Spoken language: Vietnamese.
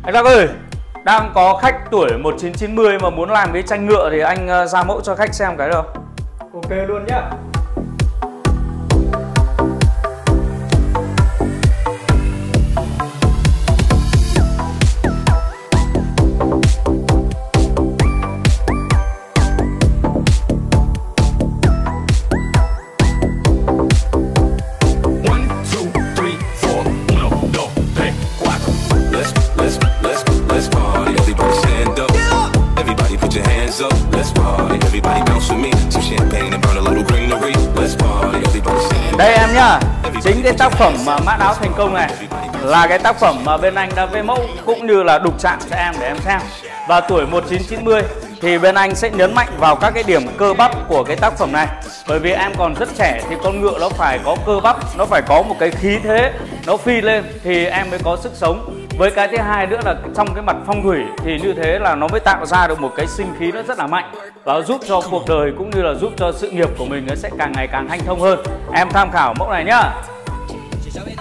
Anh Đắc ơi, đang có khách tuổi 1990 mà muốn làm cái tranh ngựa thì anh ra mẫu cho khách xem cái được không? Ok luôn nhá. Đây em nhá, chính cái tác phẩm mà mã áo thành công này là cái tác phẩm mà bên anh đã vẽ mẫu cũng như là đục chạm cho em để em xem. Và tuổi 1990 thì bên anh sẽ nhấn mạnh vào các cái điểm cơ bắp của cái tác phẩm này. Bởi vì em còn rất trẻ thì con ngựa nó phải có cơ bắp, nó phải có một cái khí thế, nó phi lên thì em mới có sức sống. Với cái thứ hai nữa là trong cái mặt phong thủy thì như thế là nó mới tạo ra được một cái sinh khí nó rất là mạnh và giúp cho cuộc đời cũng như là giúp cho sự nghiệp của mình nó sẽ càng ngày càng hanh thông hơn. Em tham khảo mẫu này nhá.